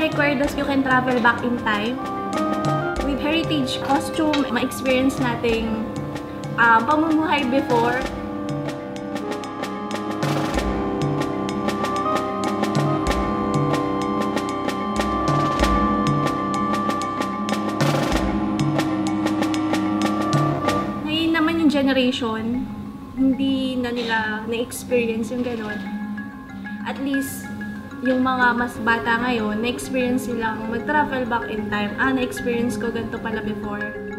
Recuerdos, you can travel back in time. With heritage costume, ma-experience nating pamumuhay before. Ngayon naman yung generation, hindi na nila na-experience yung gano'n. At least, yung mga mas bata ngayon, na-experience silang mag-travel back in time. Na-experience ko ganito pala before.